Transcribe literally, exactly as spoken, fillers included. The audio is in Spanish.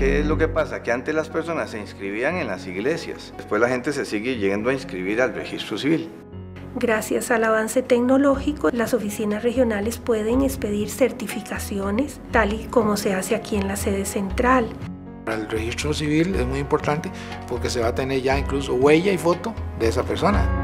¿Qué es lo que pasa? Que antes las personas se inscribían en las iglesias, después la gente se sigue yendo a inscribir al registro civil. Gracias al avance tecnológico, las oficinas regionales pueden expedir certificaciones, tal y como se hace aquí en la sede central. El registro civil es muy importante porque se va a tener ya incluso huella y foto de esa persona.